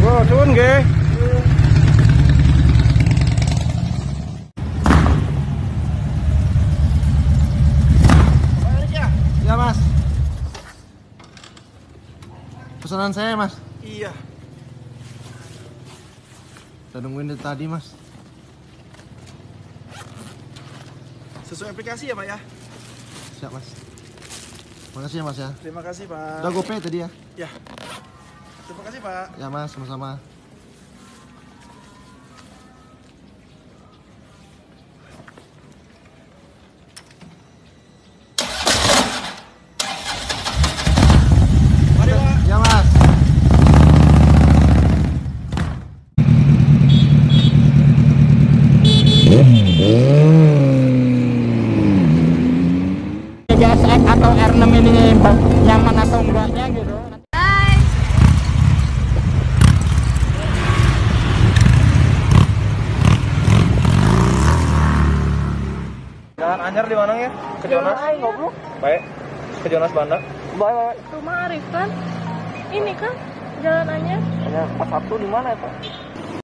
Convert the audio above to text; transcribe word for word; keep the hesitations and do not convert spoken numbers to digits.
Wow, cuman ge. Ya mas. Pesanan saya mas. Iya. Kita nungguin dari tadi mas. Sesuai aplikasi ya pak ya? Siap mas. Makasih ya mas ya. Terima kasih pak. Udah GoPay tadi ya? Ya. Terima kasih pak. Ya mas, sama-sama. Mari pak. Ya mas. G S X atau R enam ini nyaman atau enggaknya gitu. Hai. Jalan Anyar di mana ya? Ke Jonas. Ay, goblok. Baik. Ke Jonas Banda. Baik, baik. Rumah Arif kan? Ini kan jalanannya. Hanya pas Sabtu di mana ya pak?